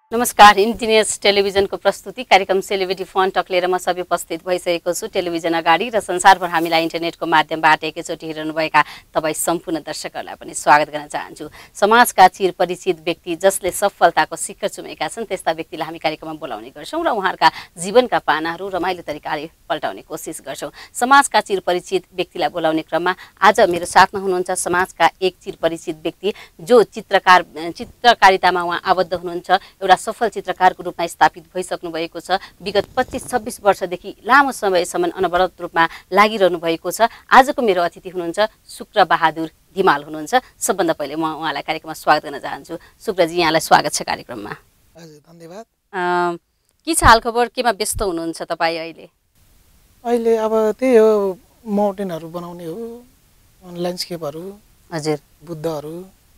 नमस्कार। इन्जिनियर्स टेलिभिजनको प्रस्तुति कार्यक्रम सेलिब्रिटी फन टक लिएर म सबै उपस्थित भइसकेको छु टेलिभिजन अगाडि र संसारभर हामीलाई इन्टरनेटको माध्यमबाट एकैचोटि हेर्नुभएका तपाईँ सम्पूर्ण दर्शकहरूलाई पनि स्वागत गर्न चाहन्छु। समाजका चिरपरिचित व्यक्ति जसले सफलताको शिखर चुमेका छन् त्यस्ता व्यक्तिलाई हामी कार्यक्रममा बोलाउने गर्छौँ र उहाँहरूका जीवनका पानाहरू रमाइलो तरिकाले पल्टाउने कोसिस गर्छौँ। समाजका चिरपरिचित व्यक्तिलाई बोलाउने क्रममा आज मेरो साथमा हुनुहुन्छ समाजका एक चिरपरिचित व्यक्ति जो चित्रकारितामा उहाँ आबद्ध हुनुहुन्छ। एउटा सफल चित्रकारको रूपमा स्थापित भइसक्नु भएको छ। विगत 25-26 वर्षदेखि लामो समयसम्म अनवरत रूपमा लागिरहनु भएको छ। आजको मेरो अतिथि हुनुहुन्छ शुक्र बहादुर धिमाल हुनुहुन्छ। सबभन्दा पहिले म उहाँलाई कार्यक्रममा स्वागत गर्न चाहन्छु। शुक्रजी, यहाँलाई स्वागत छ कार्यक्रममा। हजुर, धन्यवाद। के छ हालखबर? केमा व्यस्त हुनुहुन्छ तपाईँ अहिले? अहिले अब त्यही हो, माउन्टेनहरू बनाउने हो, ल्यान्डस्केपहरू, हजुर, बुद्धहरू।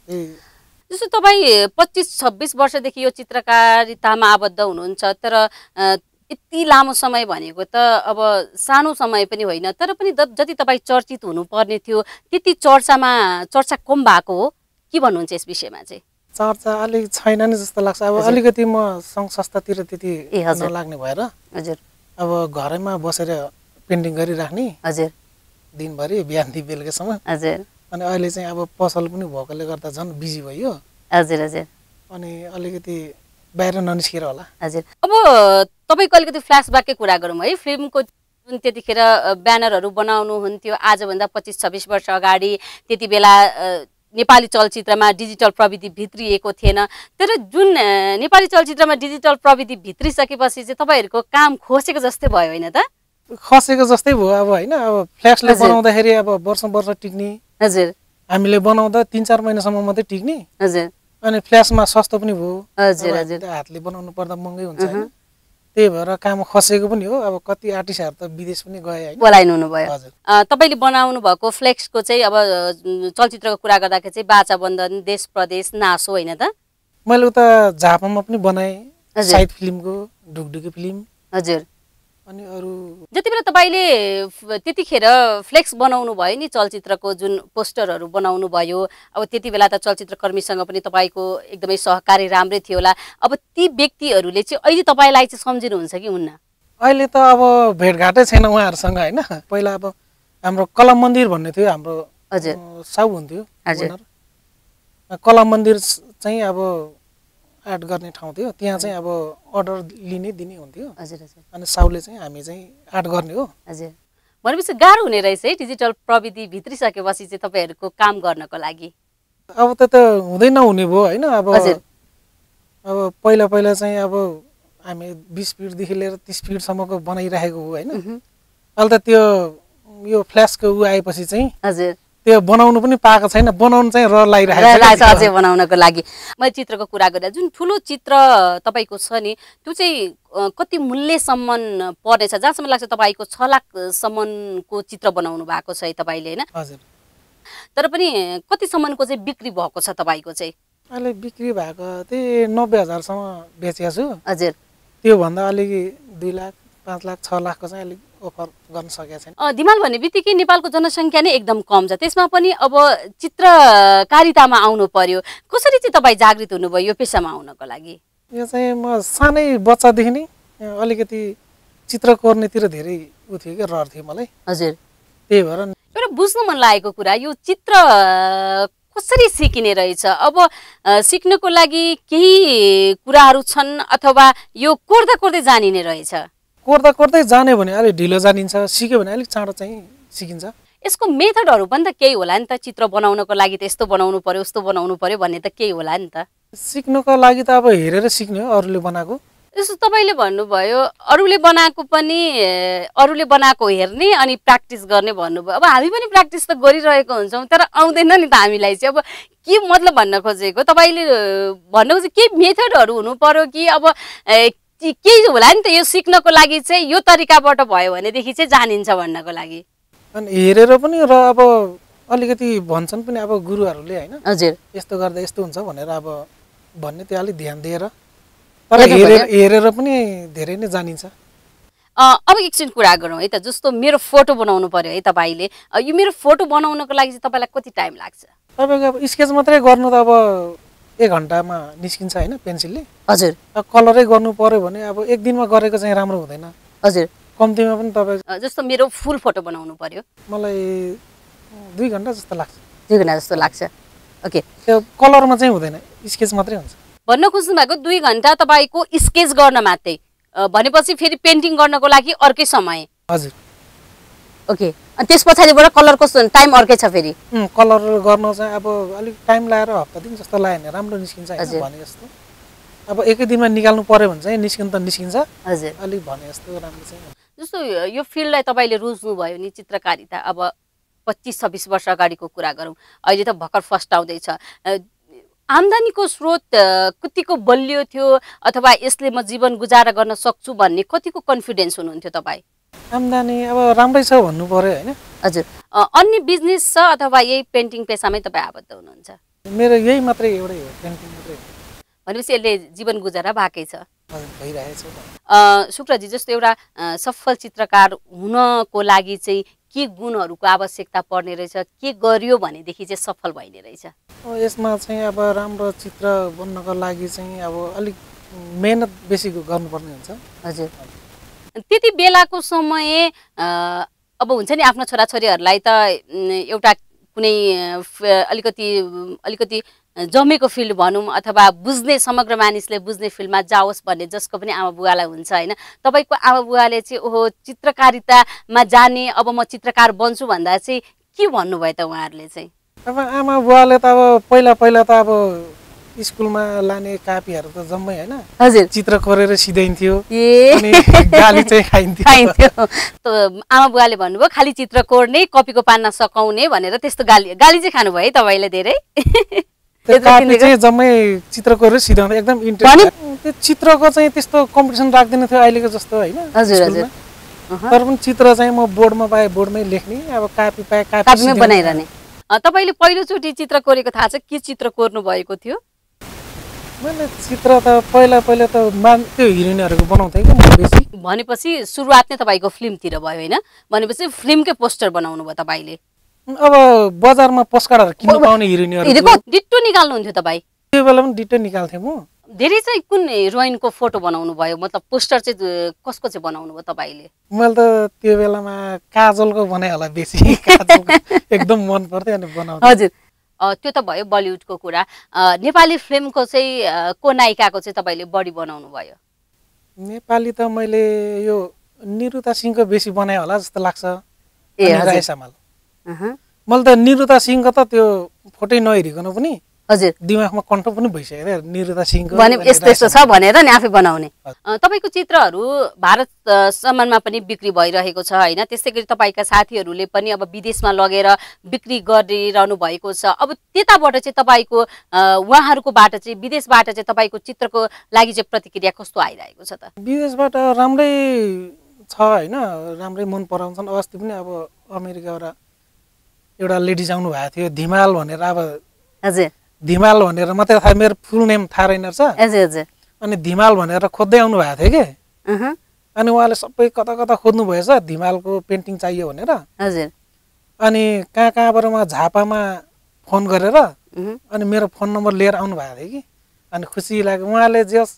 जस्तो तपाईँ 25-26 वर्षदेखि यो चित्रकारितामा आबद्ध हुनुहुन्छ, तर यति लामो समय भनेको त अब सानो समय पनि होइन, तर पनि जति तपाईँ चर्चित हुनुपर्ने थियो त्यति चर्चा कम भएको हो। के भन्नुहुन्छ यस विषयमा चाहिँ? चर्चा अलिक छैन नि जस्तो लाग्छ। अब अलिकति म सङ्घ संस्थातिर त्यति नलाग्ने भएर हजुर अब घरैमा बसेर पेन्टिङ गरिराख्ने। हजुर, दिनभरि बिहानदेखि बेलुकासम्म। हजुर, अनि अहिले चाहिँ अब पसल पनि भएकोले गर्दा झन् बिजी भयो। हजुर, हजुर। अनि अलिकति बाहिर ननिस्केर होला। हजुर, अब तपाईँको अलिकति फ्ल्यासब्याककै कुरा गरौँ है। फिल्मको जुन त्यतिखेर ब्यानरहरू बनाउनु हुन्थ्यो, आजभन्दा 25-26 वर्ष अगाडि त्यति बेला नेपाली चलचित्रमा डिजिटल प्रविधि भित्रिएको थिएन। तर जुन नेपाली चलचित्रमा डिजिटल प्रविधि भित्रिसकेपछि चाहिँ तपाईँहरूको काम खोसेको जस्तै भयो होइन त? खसेको जस्तै भयो अब होइन। अब फ्ल्यासले बनाउँदाखेरि अब वर्ष टिक्ने। हजुर, हामीले बनाउँदा 3-4 महिनासम्म मात्रै टिक्ने। हजुर, अनि फ्ल्यासमा सस्तो पनि भयो। हजुर, हजुर। हातले बनाउनु पर्दा महँगै हुन्छ हैन। त्यही भएर काम खसेको पनि हो। अब कति आर्टिस्टहरू त विदेश पनि गए हैन, बोलाइनु भयो। हजुर। तपाईले बनाउनु भएको फ्लेक्सको चाहिँ अब चलचित्रको कुरा गर्दाखेरि चाहिँ बाचा बन्धन, देश प्रदेश, नासो होइन त? मैले उता झापामा पनि बनाएँ, साइड फिल्मको ढुकढुकी फिल्म। हजुर। अनि अरू जति बेला तपाईले त्यतिखेर फ्लेक्स बनाउनु भयो नि, चलचित्रको जुन पोस्टरहरू बनाउनु भयो, अब त्यति बेला त चलचित्रकर्मीसँग पनि तपाईँको एकदमै सहकारी राम्रै थियो होला। अब ती व्यक्तिहरूले चाहिँ अहिले तपाईँलाई चाहिँ सम्झिनुहुन्छ कि हुन्न? अहिले त अब भेटघाटै छैन उहाँहरूसँग होइन। पहिला अब हाम्रो कला मन्दिर भन्ने थियो, हाम्रो हजुर साउ हुन्थ्यो। हजुर। कला मन्दिर चाहिँ अब आर्ट गर्ने ठाउँ थियो, त्यहाँ चाहिँ अब अर्डर लिने दिने हुन्थ्यो। हजुर, हजुर। अनि साउले चाहिँ हामी चाहिँ आर्ट गर्ने हो। हजुर, भनेपछि गाह्रो हुने रहेछ है डिजिटल प्रविधि भित्रिसकेपछि चाहिँ तपाईँहरूको काम गर्नको लागि? अब त हुँदै नहुने भयो होइन। अब पहिला चाहिँ अब हामी 20 फिटदेखि लिएर 30 फिटसम्मको बनाइराखेको हो होइन। अहिले त त्यो यो फ्ल्यासको आएपछि चाहिँ हजुर त्यो बनाउनु पनि पाएको छैन। बनाउनु चाहिँ रहर लागिरहेको छ अझै बनाउनको लागि। मैले चित्रको कुरा गर्दा जुन ठुलो चित्र तपाईँको छ नि, त्यो चाहिँ कति मूल्यसम्म पर्नेछ? जहाँसम्म लाग्छ तपाईँको 6 लाखसम्मको चित्र बनाउनु भएको छ है तपाईँले होइन? हजुर। तर पनि कतिसम्मको चाहिँ बिक्री भएको छ तपाईँको चाहिँ? अहिले बिक्री भएको त्यही 90,000सम्म बेचेको छु। हजुर। त्योभन्दा अलिक 2 लाख, 5 लाख, 6 लाखको चाहिँ अलिक अफर गर्न सकेको छैन। धिमाल भन्ने बित्तिकै नेपालको जनसङ्ख्या नै एकदम कम छ, त्यसमा पनि अब चित्रकारितामा आउनु पर्यो। कसरी चाहिँ तपाईँ जागृत हुनुभयो यो पेसामा आउनको लागि? यो चाहिँ म सानै बच्चादेखि नै अलिकति चित्र कोर्नेतिर धेरै उ थियो कि रहर थियो मलाई। हजुर। त्यही भएर एउटा बुझ्नु मन लागेको कुरा, यो चित्र कसरी सिकिने रहेछ? अब सिक्नको लागि केही कुराहरू छन् अथवा यो कोर्दै जानिने रहेछ? कोर्दै जाने भने अलिक ढिलो जानिन्छ, सिक्यो भने अलिक चाँडो चाहिँ सिकिन्छ। यसको मेथडहरू पनि त केही होला नि त? चित्र बनाउनको लागि त यस्तो बनाउनु पर्यो, उस्तो बनाउनु पर्यो भन्ने त केही होला नि त? सिक्नको लागि त अब हेरेर सिक्ने हो, अरूले बनाएको। जस्तो तपाईँले भन्नुभयो अरूले बनाएको हेर्ने अनि प्र्याक्टिस गर्ने भन्नुभयो। अब हामी पनि प्र्याक्टिस त गरिरहेको हुन्छौँ, तर आउँदैन नि त हामीलाई चाहिँ। अब के मतलब भन्न खोजेको तपाईँले भन्नुको चाहिँ के मेथडहरू हुनु पर्यो कि अब केही होला नि त? यो सिक्नको लागि चाहिँ यो तरिकाबाट भयो भनेदेखि चाहिँ जानिन्छ भन्नको लागि। अनि हेरेर पनि र अब अलिकति भन्छन् पनि अब गुरुहरूले होइन, हजुर यस्तो गर्दा यस्तो हुन्छ भनेर अब भन्ने, त्यो अलिक ध्यान दिएर तर हेरेर पनि धेरै नै जानिन्छ। अब एकछिन कुरा गरौँ है त। जस्तो मेरो फोटो बनाउनु पर्यो है तपाईँले, यो मेरो फोटो बनाउनको लागि चाहिँ तपाईँलाई कति टाइम लाग्छ? तपाईँको अब स्केच मात्रै गर्नु त अब 1 घन्टामा निस्किन्छ हैन पेन्सिलले। हजुर अब कलरै गर्नु पर्यो भने अब 1 दिनमा गरेको चाहिँ राम्रो हुँदैन। हजुर कम्तीमा पनि तपाईँ जस्तो मेरो फुल फोटो बनाउनु पर्यो मलाई 2 घन्टा जस्तो लाग्छ। 2 घन्टा जस्तो लाग्छ। ओके त्यो कलरमा चाहिँ हुँदैन, स्केच मात्रै हुन्छ। भन्न खोज्नु भएको 2 घन्टा तपाईँको स्केच गर्न मात्रै भनेपछि फेरि पेन्टिङ गर्नको लागि अर्कै समय। हजुर ओके अनि त्यस पछाडिबाट कलर कस्तो टाइम अर्कै छ फेरि? कलर गर्न चाहिँ अब अलिक टाइम लाएर हप्ता दिन जस्तो लाग्यो भने राम्रो निस्किन्छ हैन भने जस्तो। अब एकै दिनमा निकाल्नु पर्यो भने चाहिँ निस्किन्छ। हजुर अलिक भने जस्तो राम्रो चाहिँ। जस्तो यो फिल्डलाई तपाईँले रोज्नु भयो नि चित्रकारिता, अब 25-26 वर्ष अगाडिको कुरा गरौँ, अहिले त भर्खर फर्स्ट आउँदैछ, आम्दानीको स्रोत कतिको बलियो थियो अथवा यसले म जीवन गुजारा गर्न सक्छु भन्ने कतिको कन्फिडेन्स हुनुहुन्थ्यो तपाईँ? आम्दानी अब राम्रै छ भन्नु पर्यो हैन। हजुर अन्य बिजनेस छ अथवा यही पेन्टिङ पेसामै तपाईँ आबद्ध हुनुहुन्छ? मेरो यही मात्रै एउटै हो, पेन्टिङ मात्रै हो। भनेपछि यसले जीवन गुजारा भएकै छ। भइरहेछ। शुक्रजी जस्तो एउटा सफल चित्रकार हुनको लागि चाहिँ के गुणहरूको आवश्यकता पर्ने रहेछ, के गरियो भनेदेखि चाहिँ सफल भइने रहेछ? यसमा चाहिँ अब राम्रो चित्र बन्नको लागि चाहिँ अब अलिक मेहनत बेसी गर्नुपर्ने हुन्छ। हजुर त्यति बेलाको समय अब हुन्छ नि आफ्नो छोराछोरीहरूलाई त एउटा कुनै अलिकति जमेको फिल्ड भनौँ अथवा बुझ्ने समग्र मानिसले बुझ्ने फिल्डमा जाओस् भन्ने जसको पनि आमा बुवालाई हुन्छ होइन। तपाईँको आमा बुवाले चाहिँ ओहो चित्रकारितामा जाने अब म चित्रकार बन्छु भन्दा चाहिँ के भन्नुभयो त उहाँहरूले चाहिँ? अब आमा बुवाले त अब पहिला त अब स्कुलमा लाने कापीहरू त जम्मै हैन हजुर चित्र कोरेर सिधाइन्थ्यो अनि गाली चाहिँ खाइन्थ्यो। आमा बुवाले भन्नुभयो खाली चित्र कोर्ने कपीको पाना सकाउने भनेर त्यस्तो गाली चाहिँ खानुभयो है तपाईँले धेरै? त्यो कापी चाहिँ जम्मै चित्र कोरेर सिधाउँदा एकदम इन्ट्रेस्ट। त्यो चित्रको चाहिँ त्यस्तो कम्पिटिसन राख्दैन थियो अहिलेको जस्तो हैन। हजुर हजुर तर पनि चित्र चाहिँ म बोर्डमा पाए बोर्डमै लेख्ने, अब कापी पाए कापीमै बनाइरहने। तपाईँले पहिलोचोटि चित्र कोरेको थाहा छ के चित्र कोर्नु भएको थियो? मैले चित्र त पहिला त त्यो हिरोइनहरूको बनाउँथेँ कि म बेसी। भनेपछि सुरुवात नै तपाईँको फिल्मतिर भयो होइन? भनेपछि फिल्मकै पोस्टर बनाउनु भयो तपाईँले? अब बजारमा पोस्टकार्डहरू किन्न पाउने हिरोइनहरूको डिट्टो निकाल्नुहुन्थ्यो तपाईँ? त्यो बेला पनि डिट्टो निकाल्थेँ म। धेरै चाहिँ कुन हिरोइनको फोटो बनाउनु भयो, मतलब पोस्टर चाहिँ कसको चाहिँ बनाउनु भयो तपाईँले? मैले त त्यो बेलामा काजलको बनाएँ होला बेसी। काजलको एकदम मन पर्थ्यो अनि बनाउँथेँ। हजुर त्यो त भयो बलिउडको कुरा। नेपाली फिल्मको चाहिँ को नायिकाको चाहिँ तपाईँले बढी बनाउनु भयो? नेपाली त मैले यो निरुता सिंहको बेसी बनाएँ होला जस्तो लाग्छ। मैले त निरुता सिंहको त त्यो फोटै नहेरिकन पनि हजुर दिमागमा कन्ट्रो पनि भइसक्यो निरुता सिंहको भने यस्तो यस्तो छ भनेर नि आफै बनाउने। तपाईँको चित्रहरू भारत सम्ममा पनि बिक्री भइरहेको छ होइन? त्यस्तै गरी तपाईँका साथीहरूले पनि अब विदेशमा लगेर बिक्री गरिरहनु भएको छ। अब त्यताबाट चाहिँ तपाईँको उहाँहरूकोबाट चाहिँ विदेशबाट चाहिँ तपाईँको चित्रको लागि चाहिँ प्रतिक्रिया कस्तो आइरहेको छ त? विदेशबाट राम्रै छ होइन, राम्रै मन पराउँछन्। अस्ति पनि अब अमेरिकाबाट एउटा लेडिज आउनु भएको थियो धिमाल भनेर। अब हजुर धिमाल भनेर मात्रै थाहा, मेरो फुल नेम थाहा रहेन रहेछ। हजुर हजुर अनि धिमाल भनेर खोज्दै आउनु भएको थियो कि अनि उहाँले सबै कता कता खोज्नु भएछ धिमालको पेन्टिङ चाहियो भनेर। हजुर अनि कहाँबाट उहाँ झापामा फोन गरेर अनि मेरो फोन नम्बर लिएर आउनु भएको थियो कि अनि खुसी लाग्यो। उहाँले जस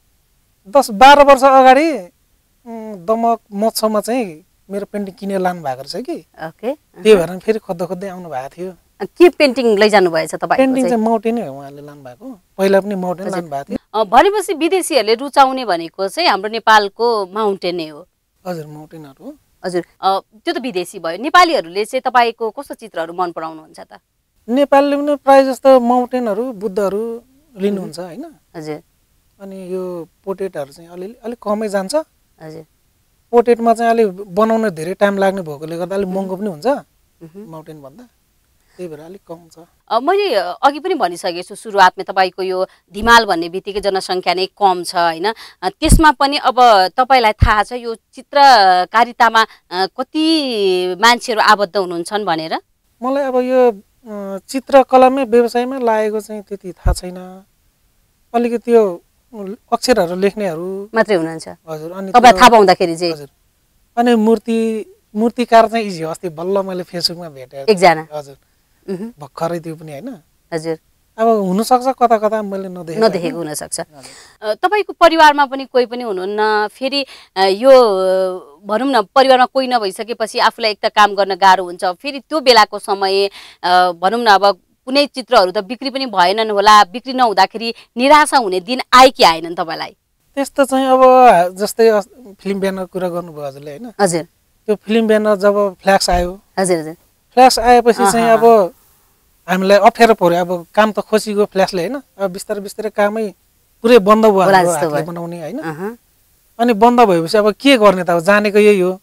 10-12 वर्ष अगाडि दमक महोत्सवमा चाहिँ मेरो पेन्टिङ किनेर लानु भएको रहेछ कि। ओके त्यही भएर फेरि खोज्दै आउनु भएको थियो। के पेन्टिङ लैजानु भएछ तपाईँ? पेन्टिङ चाहिँ माउन्टेनै हो उहाँले लानु भएको, पहिला पनि माउन्टेन लानु भएको थियो। भनेपछि विदेशीहरूले रुचाउने भनेको चाहिँ हाम्रो नेपालको माउन्टेनै हो? हजुर माउन्टेनहरू हो। हजुर त्यो त विदेशी भयो। नेपालीहरूले चाहिँ तपाईँको कस्तो चित्रहरू मन पराउनुहुन्छ त? नेपालले पनि प्रायः जस्तो माउन्टेनहरू बुद्धहरू लिनुहुन्छ होइन। हजुर अनि यो पोर्ट्रेटहरू चाहिँ अलिक कमै जान्छ। हजुर पोर्ट्रेटमा चाहिँ अलिक बनाउन धेरै टाइम लाग्ने भएकोले गर्दा अलिक महँगो पनि हुन्छ माउन्टेन भन्दा, त्यही भएर अलिक कम छ। मैले अघि पनि भनिसकेको छु सुरुवातमा तपाईँको यो धिमाल भन्ने बित्तिकै जनसङ्ख्या नै कम छ होइन? त्यसमा पनि अब तपाईँलाई थाहा छ यो चित्रकारितामा कति मान्छेहरू आबद्ध हुनुहुन्छन् भनेर? मलाई अब यो चित्रकलामै व्यवसायमा लागेको चाहिँ त्यति थाहा छैन। अलिकति यो अक्षरहरू लेख्नेहरू मात्रै हुनुहुन्छ? हजुर। अनि तपाईलाई थाहा पाउँदाखेरि चाहिँ? हजुर। अनि मूर्तिकार चाहिँ इजी हो। अस्ति बल्ल मैले फेसबुकमा भेटेँ एकजना। हजुर भर्खरै त्यो पनि होइन। हजुर अब हुनसक्छ कता कता मैले नदेखेको हुनसक्छ। तपाईँको परिवारमा पनि कोही पनि हुनुहुन्न, फेरि यो भनौँ न परिवारमा कोही नभइसकेपछि आफूलाई एक त काम गर्न गाह्रो हुन्छ, फेरि त्यो बेलाको समय भनौँ न अब कुनै चित्रहरू त बिक्री पनि भएनन् होला, बिक्री नहुँदाखेरि निराशा हुने दिन आए कि आएनन् तपाईँलाई? त्यस्तो चाहिँ अब जस्तै फिल्म ब्यानर कुरा गर्नुभयो हजुरले होइन? हजुर। त्यो फिल्म ब्यानर जब फ्ल्याक्स आयो, हजुर हजुर, फ्ल्याक्स आएपछि चाहिँ अब हामीलाई अप्ठ्यारो पर्यो। अब काम त खोसिगयो फ्ल्याक्सले होइन, अब बिस्तारै बिस्तारै कामै पुरै बन्द भयो हातले बनाउने होइन। अनि बन्द भएपछि अब के गर्ने त, अब जानेको यही हो।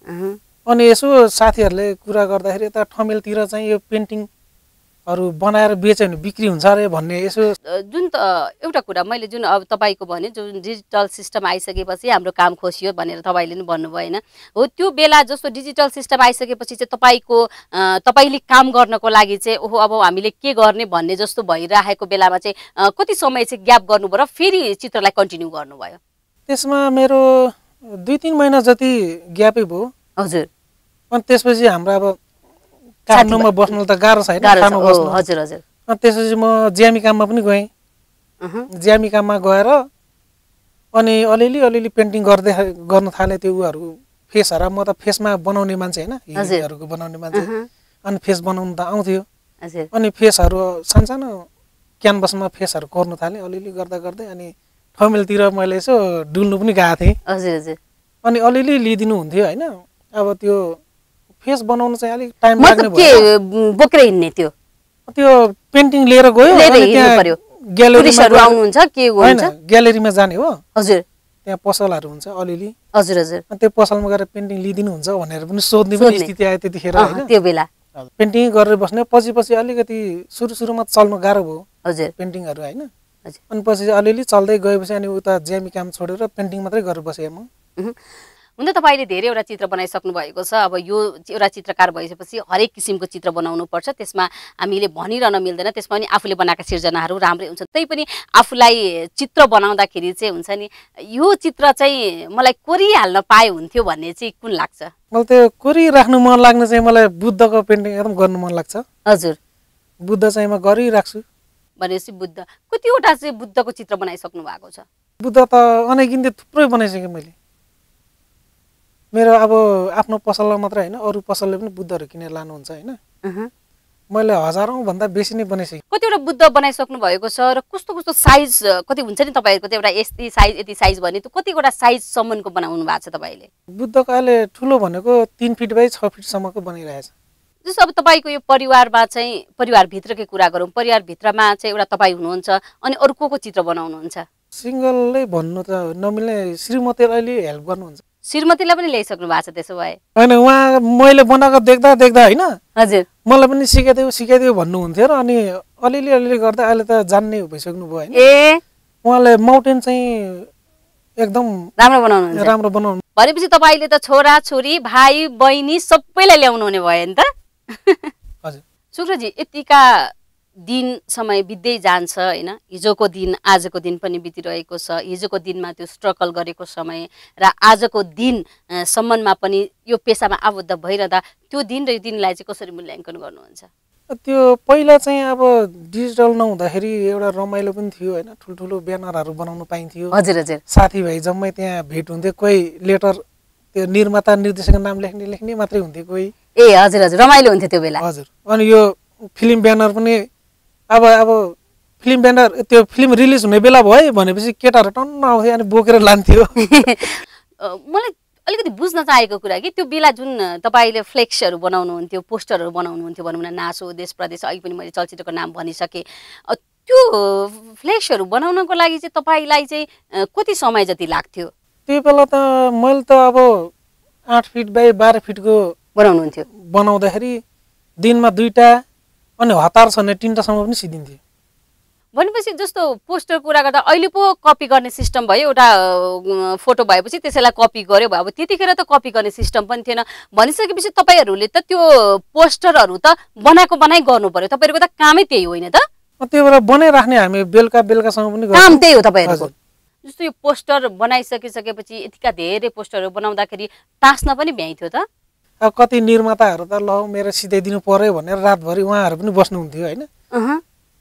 अनि यसो साथीहरूले कुरा गर्दाखेरि यता ठमेलतिर चाहिँ यो पेन्टिङहरू बनाएर बेच्यो भने बिक्री हुन्छ अरे भन्ने यसो। जुन त एउटा कुरा मैले जुन अब तपाईँको भने जुन डिजिटल सिस्टम आइसकेपछि हाम्रो काम खोसियो भनेर तपाईँले नि भन्नुभयो होइन, हो त्यो बेला जस्तो डिजिटल सिस्टम आइसकेपछि चाहिँ तपाईँले काम गर्नको लागि चाहिँ ओहो अब हामीले के गर्ने भन्ने जस्तो भइरहेको बेलामा चाहिँ कति समय चाहिँ ग्याप गर्नुभयो र फेरि चित्रलाई कन्टिन्यू गर्नुभयो? त्यसमा मेरो 2-3 महिना जति ग्यापै भयो। हजुर। अनि त्यसपछि हाम्रो अब काठमाडौँमा बस्नु त गाह्रो छ होइन, खानु बस्नु। हजुर हजुर। अनि त्यसपछि म ज्यामी काममा पनि गएँ। ज्यामी काममा गएर अनि अलिअलि पेन्टिङ गर्न थालेँ। त्यो उहरू फेसहरू म त फेसमा बनाउने मान्छे होइन, हिरोहरूको बनाउने मान्छे। अनि फेस बनाउनु त आउँथ्यो। अनि फेसहरू सानसानो क्यानभसमा फेसहरू गर्नु थालेँ। अलिअलि गर्दा गर्दै अनि ठमेलतिर मैले यसो डुल्नु पनि गएको थिएँ। हजुर हजुर। अनि अलिअलि लिइदिनु हुन्थ्यो होइन। अब त्यो फेस बनाउनु चाहिँ अलिक टाइम लाग्ने भयो। बोकेर हिँड्ने त्यो पेन्टिङ लिएर गयो, ग्यालेरीहरू आउनुहुन्छ के हुन्छ, ग्यालेरीमा जाने हो। हजुर। त्यहाँ पसलहरू हुन्छ अलिअलि। हजुर हजुर। त्यो पसलमा गएर पेन्टिङ लिइदिनु हुन्छ भनेर पनि सोध्ने पनि स्थिति आयो त्यतिखेर होइन। त्यो बेला पेन्टिङ गरेर बस्ने, पछि अलिकति सुरुमा चल्नु गाह्रो भयो। हजुर। पेन्टिङहरू होइन। अनि पछि अलिअलि चल्दै गएपछि अनि उता ज्यामी काम छोडेर पेन्टिङ मात्रै गरेर बसेँ म। हुन त तपाईँले धेरैवटा चित्र बनाइसक्नु भएको छ। अब यो एउटा चित्रकार भइसकेपछि हरेक किसिमको चित्र बनाउनु पर्छ, त्यसमा हामीले भनिरहन मिल्दैन। त्यसमा पनि आफूले बनाएका सिर्जनाहरू राम्रै हुन्छ। त्यही पनि आफूलाई चित्र बनाउँदाखेरि चाहिँ हुन्छ नि यो चित्र चाहिँ मलाई कोरिहाल्न पाए हुन्थ्यो भन्ने चाहिँ कुन लाग्छ? मलाई त्यो कोरिराख्नु मन लाग्ने चाहिँ मलाई बुद्धको पेन्टिङ एकदम गर्नु मन लाग्छ। हजुर। बुद्ध चाहिँ म गरिराख्छु। भनेपछि बुद्ध कतिवटा चाहिँ बुद्धको चित्र बनाइसक्नु भएको छ? बुद्ध त अनेकिन्ते थुप्रै बनाइसकेँ मैले। मेरो अब आफ्नो पसलमा मात्रै होइन, अरू पसलले पनि बुद्धहरू किनेर लानुहुन्छ होइन। मैले 1000औं भन्दा बेसी नै बनाइसकेँ। कतिवटा बुद्ध बनाइसक्नु भएको छ र कस्तो कस्तो साइज कति हुन्छ नि तपाईँहरूको? एउटा यति साइज भने त्यो कतिवटा साइजसम्मको बनाउनु भएको छ तपाईँले? बुद्धको अहिले ठुलो भनेको 3 फिट बाइ 6 फिटसम्मको बनिरहेछ। जस्तो अब तपाईँको यो परिवारमा चाहिँ परिवारभित्रकै कुरा गरौँ, परिवारभित्रमा चाहिँ एउटा तपाईँ हुनुहुन्छ अनि अरू को चित्र बनाउनुहुन्छ? सिङ्गलै भन्नु त नमिल्ने श्रीमतीले अहिले हेल्प गर्नुहुन्छ। श्रीमतीलाई पनि ल्याइसक्नु भएको छ त्यसो भए? होइन, उहाँ मैले बनाएको देख्दा होइन। हजुर। मलाई पनि सिकाइदियो भन्नुहुन्थ्यो र अनि अलिअलि गर्दा अहिले त जान्ने भइसक्नु भयो होइन। उहाँले माउन्टेन चाहिँ एकदम राम्रो बनाउनु। भनेपछि तपाईँले त छोरा छोरी भाइ बहिनी सबैलाई ल्याउनु हुने भयो नि त? हजुर। शुक्रजी, यतिका दिन समय बित्दै जान्छ होइन, हिजोको दिन आजको दिन पनि बितिरहेको छ। हिजोको दिनमा त्यो स्ट्रगल गरेको समय र आजको दिनसम्ममा पनि यो पेसामा आबद्ध भइरहँदा त्यो दिन र यो दिनलाई चाहिँ कसरी मूल्याङ्कन गर्नुहुन्छ? त्यो पहिला चाहिँ अब डिजिटल नहुँदाखेरि एउटा रमाइलो पनि थियो होइन, ठुल्ठुलो ब्यानरहरू बनाउनु पाइन्थ्यो। हजुर हजुर। साथीभाइ जम्मै त्यहाँ भेट हुन्थ्यो। कोही लेटर त्यो निर्माता निर्देशकको नाम लेख्ने मात्रै हुन्थ्यो कोही। हजुर हजुर, रमाइलो हुन्थ्यो त्यो बेला। हजुर। अनि यो फिल्म ब्यानर पनि अब फिल्म ब्यानर त्यो फिल्म रिलिज हुने बेला भयो भनेपछि केटाहरू टन्न आउँथ्यो अनि बोकेर लान्थ्यो। मलाई अलिकति बुझ्न चाहेको कुरा कि त्यो बेला जुन तपाईँले फ्लेक्सहरू बनाउनुहुन्थ्यो, पोस्टरहरू बनाउनुहुन्थ्यो भनौँ न, नासो देश प्रदेश, अहिले पनि मैले चलचित्रको नाम भनिसकेँ, त्यो फ्लेक्सहरू बनाउनको लागि चाहिँ तपाईँलाई चाहिँ कति समय जति लाग्थ्यो? त्यो बेला त मैले त अब 8 फिट बाइ 12 फिटको बनाउनुहुन्थ्यो। बनाउँदाखेरि दिनमा 2टा अनि हतार छ भने 3टासम्म पनि सिद्धिन्थ्यो। भनेपछि जस्तो पोस्टर कुरा गर्दा अहिले पो कपी गर्ने सिस्टम भयो, एउटा फोटो भएपछि त्यसैलाई कपी गर्यो भयो। अब त्यतिखेर त कपी गर्ने सिस्टम पनि थिएन। भनिसकेपछि तपाईँहरूले त त्यो पोस्टरहरू त बनाइ गर्नु पर्यो। तपाईँहरूको त कामै त्यही होइन त? त्यो बेला बनाइराख्ने हामी बेलुकासम्म पनि काम त्यही हो तपाईँहरूको। जस्तो यो पोस्टर बनाइसकेपछि यतिका धेरै पोस्टरहरू बनाउँदाखेरि टाँस्न पनि भ्याइन्थ्यो त? अब कति निर्माताहरू त ल मेरो सिधाइदिनु पर्यो भनेर रातभरि उहाँहरू पनि बस्नुहुन्थ्यो होइन।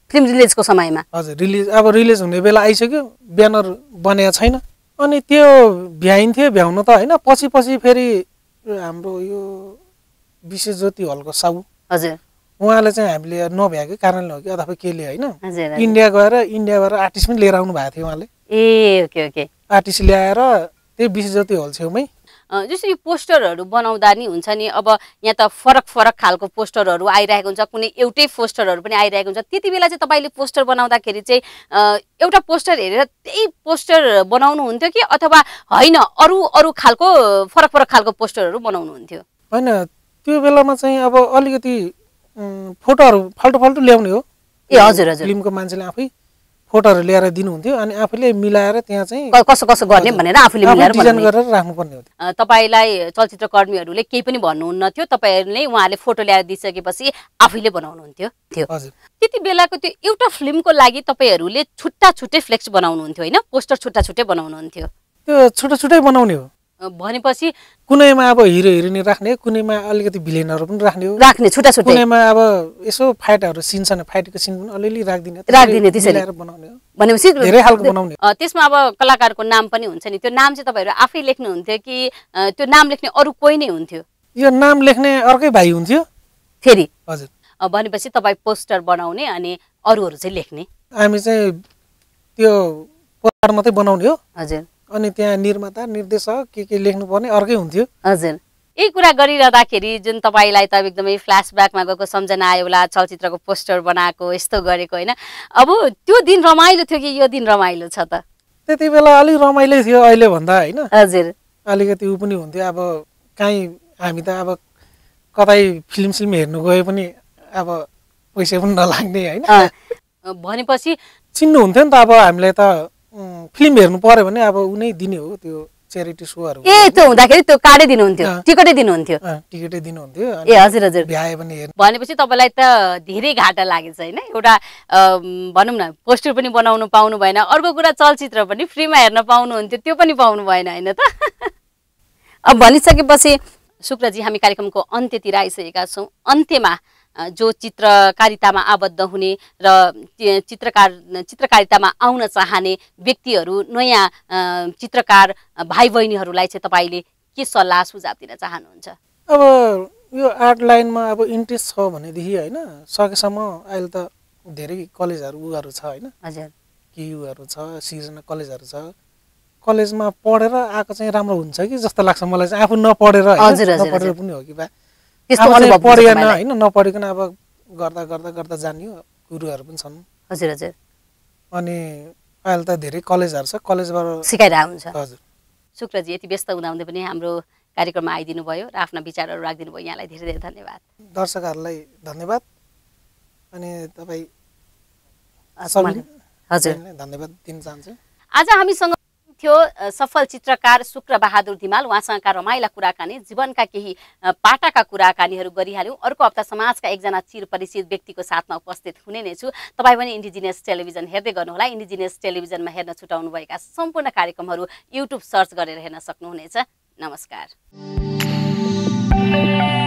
फिल्म रिलिजको समयमा हजुर रिलिज हुने बेला आइसक्यो, ब्यानर बनेको छैन। अनि त्यो भ्याइन्थ्यो, भ्याउनु त होइन। पछि फेरि हाम्रो यो विश्वज्योति हलको साउ हजुर उहाँले चाहिँ हामीले नभ्याएकै कारणले हो कि अथवा केले होइन, हजुर इन्डिया गएर आर्टिस्ट पनि लिएर आउनु भएको थियो उहाँले। ए ओके ओके। आर्टिस्ट ल्याएर त्यही विश्वज्योति हल छेउमै। जस्तो यो पोस्टरहरू बनाउँदा नि हुन्छ नि, अब यहाँ त फरक खालको पोस्टरहरू आइरहेको हुन्छ, कुनै एउटै पोस्टरहरू पनि आइरहेको हुन्छ। त्यति बेला चाहिँ तपाईँले पोस्टर बनाउँदाखेरि चाहिँ एउटा पोस्टर हेरेर त्यही पोस्टर बनाउनुहुन्थ्यो कि अथवा होइन अरू खालको फरक खालको पोस्टरहरू बनाउनुहुन्थ्यो? होइन, त्यो बेलामा चाहिँ अब अलिकति फोटोहरू फाल्टो ल्याउने हो। ए हजुर हजुर। फिल्मको मान्छेले आफै फोटोहरू ल्याएर दिनुहुन्थ्यो, अनि आफूले मिलाएर त्यहाँ चाहिँ कसो गर्ने भनेर आफूले मिलाएर डिजाइन गरेर राख्नुपर्ने हो। तपाईँलाई चलचित्र कर्मीहरूले केही पनि भन्नुहुन्न थियो, तपाईँहरूले उहाँहरूले फोटो ल्याएर दिइसकेपछि आफैले बनाउनुहुन्थ्यो? हजुर। त्यति बेलाको त्यो एउटा फिल्मको लागि तपाईँहरूले छुट्टै फ्लेक्स बनाउनुहुन्थ्यो होइन, पोस्टर छुट्टै बनाउनुहुन्थ्यो? त्यो छुट्टै बनाउने हो। भनेपछि कुनैमा अब हिरो हिरोइनी राख्ने, कुनैमा अलिकति भिलेनहरू पनि राख्ने छुट्टै, कुनैमा अब यसो फाइटहरू सिन छ भने फाइटको सिन पनि अलिअलि राखिदिने त्यसरी बनाउने हो। भनेपछि धेरै खालको बनाउने। त्यसमा अब कलाकारको नाम पनि हुन्छ नि, त्यो नाम चाहिँ तपाईँहरू आफै लेख्नुहुन्थ्यो कि त्यो नाम लेख्ने अरू कोही नै हुन्थ्यो? यो नाम लेख्ने अर्कै भाइ हुन्थ्यो फेरि। हजुर। भनेपछि तपाईँ पोस्टर बनाउने अनि अरूहरू चाहिँ लेख्ने? हामी चाहिँ त्यो पोस्टर मात्रै बनाउने हो। हजुर। अनि त्यहाँ निर्माता निर्देशक के लेख्नुपर्ने अर्कै हुन्थ्यो। हजुर। यही कुरा गरिरहँदाखेरि जुन तपाईँलाई त एकदमै फ्ल्यासब्याकमा गएको सम्झना आयो होला, चलचित्रको पोस्टर बनाएको, यस्तो गरेको होइन, अब त्यो दिन रमाइलो थियो कि यो दिन रमाइलो छ त? त्यति बेला अलिक रमाइलो थियो अहिले भन्दा होइन। हजुर। अलिकति ऊ पनि हुन्थ्यो, अब काहीँ हामी त अब कतै फिल्म हेर्नु गए पनि अब पैसा पनि नलाग्ने होइन। भनेपछि चिन्नुहुन्थ्यो नि त, अब हामीले त फिल्म हेर्नु पर्यो भने अब उनी दिने हो त्यो च्यारिटी सोहरू। ए त्यो हुँदाखेरि त्यो कार्डै दिनुहुन्थ्यो, टिकटै दिनुहुन्थ्यो? टिकटै दिनुहुन्थ्यो। ए हजुर हजुर। भ्याए पनि हेर्नु। भनेपछि तपाईँलाई त धेरै घाटा लागेछ होइन, एउटा भनौँ न पोस्टर पनि बनाउनु पाउनु भएन, अर्को कुरा चलचित्र पनि फ्रीमा हेर्न पाउनुहुन्थ्यो, त्यो पनि पाउनु भएन होइन त? अब भनिसकेपछि शुक्रजी हामी कार्यक्रमको अन्त्यतिर आइसकेका छौँ। अन्त्यमा जो चित्रकारितामा आबद्ध हुने र चित्रकारितामा आउन चाहने व्यक्तिहरू, नयाँ चित्रकार भाइ बहिनीहरूलाई चाहिँ तपाईँले के सल्लाह सुझाव दिन चाहनुहुन्छ? अब यो आर्ट लाइनमा अब इन्ट्रेस्ट छ भनेदेखि होइन, सकेसम्म अहिले त धेरै कलेजहरू उहरू छ होइन। हजुर। केयुहरू छ, सिजना कलेजहरू छ, कलेजमा पढेर आएको चाहिँ राम्रो हुन्छ कि जस्तो लाग्छ मलाई चाहिँ। आफू नपढेर पनि हो कि बा पढेन होइन, नपढिकन अब गर्दा जाने हो, गुरुहरू पनि छन्। हजुर हजुर। अनि अहिले त धेरै कलेजहरू छ, कलेजबाट सिकाइरहेको हुन्छ। हजुर। शुक्रजी यति व्यस्त हुँदाहुँदै पनि हाम्रो कार्यक्रममा आइदिनु भयो र आफ्ना विचारहरू राखिदिनु भयो, यहाँलाई धेरै धेरै धन्यवाद। दर्शकहरूलाई धन्यवाद। अनि तपाईँ हजुर धन्यवाद दिन चाहन्छु। आज हामीसँग थियो सफल चित्रकार शुक्र बहादुर धिमाल। उहाँसँगका रमाइला कुराकानी, जीवनका केही पाटाका कुराकानीहरू गरिहाल्यौँ। अर्को हप्ता समाजका एकजना चिरपरिचित व्यक्तिको साथमा उपस्थित हुने नै छु। तपाईँ पनि इन्डिजिनियस टेलिभिजन हेर्दै गर्नुहोला। इन्डिजिनियस टेलिभिजनमा हेर्न छुटाउनुभएका सम्पूर्ण कार्यक्रमहरू युट्युब सर्च गरेर हेर्न सक्नुहुनेछ। नमस्कार।